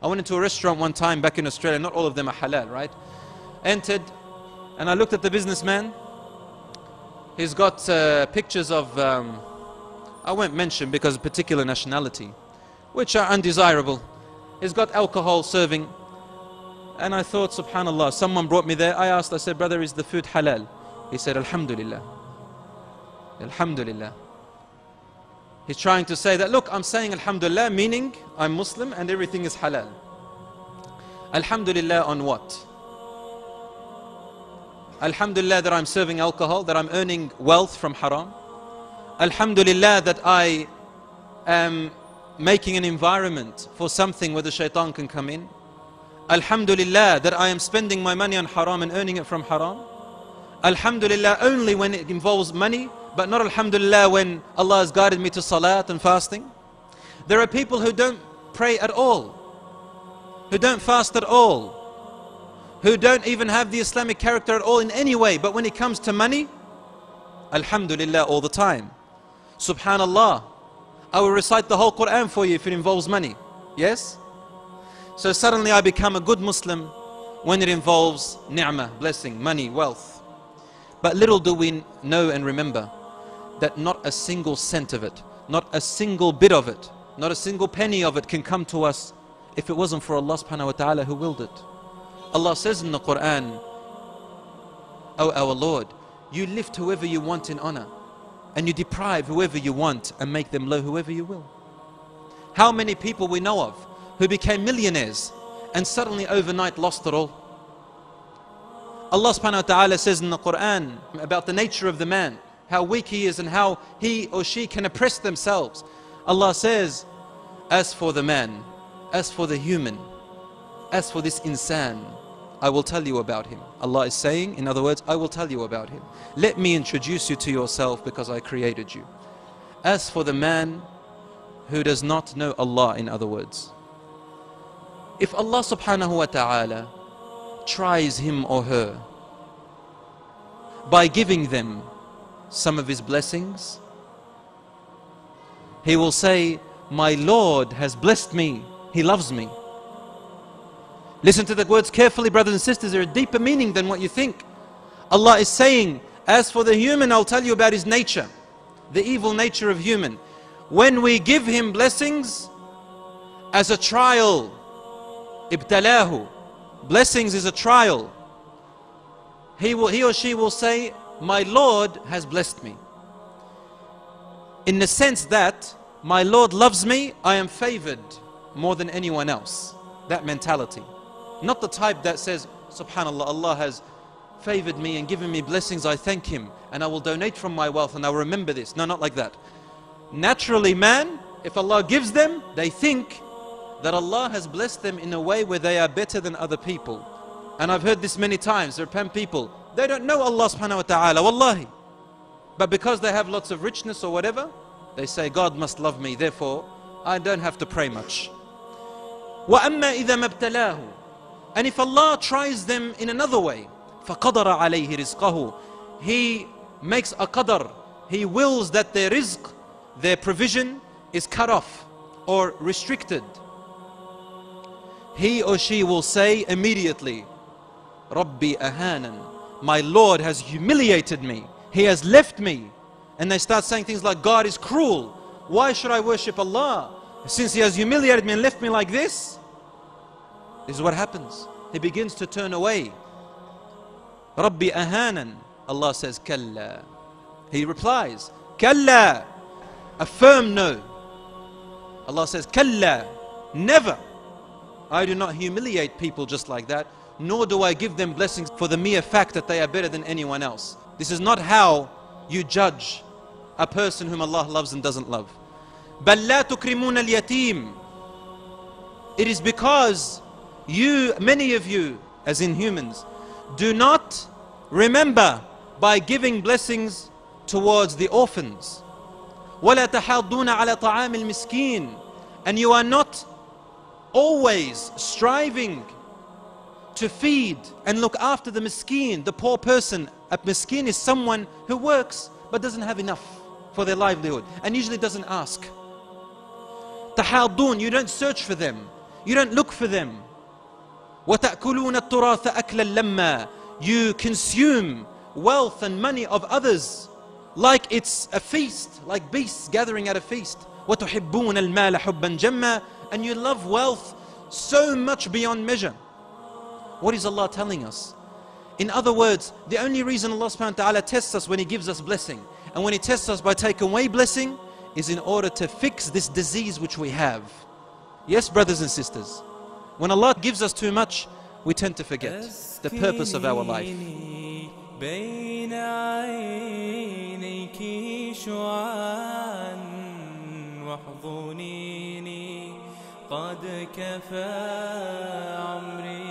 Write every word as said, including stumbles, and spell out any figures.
I went into a restaurant one time back in Australia. Not all of them are halal, right? Entered, and I looked at the businessman. He's got uh, pictures of, um, I won't mention because of particular nationality, which are undesirable. He's got alcohol serving. And I thought, subhanallah, someone brought me there. I asked, I said, brother, is the food halal? He said, alhamdulillah. Alhamdulillah. He's trying to say that, look, I'm saying alhamdulillah, meaning I'm Muslim and everything is halal. Alhamdulillah on what? Alhamdulillah that I'm serving alcohol, that I'm earning wealth from haram. Alhamdulillah that I am making an environment for something where the shaitan can come in. Alhamdulillah that I am spending my money on haram and earning it from haram. Alhamdulillah only when it involves money, but not alhamdulillah when Allah has guided me to salat and fasting. There are people who don't pray at all, who don't fast at all, who don't even have the Islamic character at all in any way, but when it comes to money, alhamdulillah all the time. Subhanallah, I will recite the whole Quran for you if it involves money. Yes? So suddenly I become a good Muslim when it involves ni'mah, blessing, money, wealth. But little do we know and remember that not a single cent of it, not a single bit of it, not a single penny of it can come to us if it wasn't for Allah subhanahu wa ta'ala who willed it. Allah says in the Quran, O our Lord, you lift whoever you want in honor, and you deprive whoever you want and make them low whoever you will. How many people we know of who became millionaires and suddenly overnight lost it all? Allah subhanahu wa ta'ala says in the Quran about the nature of the man, how weak he is and how he or she can oppress themselves. Allah says, as for the man, as for the human, as for this insan, I will tell you about him. Allah is saying, in other words, I will tell you about him. Let me introduce you to yourself because I created you. As for the man who does not know Allah, in other words, if Allah subhanahu wa ta'ala tries him or her by giving them some of his blessings, he will say, my Lord has blessed me, he loves me. Listen to the words carefully, brothers and sisters. There are a deeper meaning than what you think. Allah is saying, as for the human, I'll tell you about his nature, the evil nature of human. When we give him blessings as a trial, ibtalahu, blessings is a trial, he will, he or she will say, my Lord has blessed me. In the sense that my Lord loves me, I am favored more than anyone else. That mentality. Not the type that says, subhanallah, Allah has favored me and given me blessings, I thank him and I will donate from my wealth and I will remember this. No, not like that. Naturally, man, if Allah gives them, they think that Allah has blessed them in a way where they are better than other people. And I've heard this many times. There are people, they don't know Allah subhanahu wa ta'ala, wallahi. But because they have lots of richness or whatever, they say, God must love me, therefore I don't have to pray much. وَأَمَّا إِذَا مَبْتَلَاهُ, and if Allah tries them in another way, فَقَدَرَ عَلَيْهِ رِزْقَهُ, He makes a qadar, He wills that their rizq, their provision is cut off or restricted. He or she will say immediately, Rabbi ahanan, my Lord has humiliated me, He has left me. And they start saying things like, God is cruel, why should I worship Allah since He has humiliated me and left me like this? This is what happens. He begins to turn away. Rabbi ahanan, Allah says, Kalla. He replies, Kalla, a firm no. Allah says, Kalla, never. I do not humiliate people just like that, nor do I give them blessings for the mere fact that they are better than anyone else. This is not how you judge a person whom Allah loves and doesn't love. بَلْ لَا تُكْرِمُونَ الْيَتِيمِ. It is because you, many of you, as in humans, do not remember by giving blessings towards the orphans. وَلَا تَحَاضُّونَ عَلَى طَعَامِ الْمِسْكِينِ. And you are not always striving to feed and look after the miskeen, the poor person. A miskeen is someone who works but doesn't have enough for their livelihood and usually doesn't ask. Tahadun, you don't search for them. You don't look for them. وَتَأْكُلُونَ التُّرَاثَ أَكْلًا لَمَّا. You consume wealth and money of others like it's a feast, like beasts gathering at a feast. وَتُحِبُّونَ الْمَالَ حُبًّا جَمًّا. And you love wealth so much beyond measure. What is Allah telling us? In other words, the only reason Allah subhanahu wa ta'ala tests us when He gives us blessing, and when He tests us by taking away blessing, is in order to fix this disease which we have. Yes, brothers and sisters, when Allah gives us too much, we tend to forget the purpose of our life. بين عينيك شعاعا واحضنيني قد كفى عمري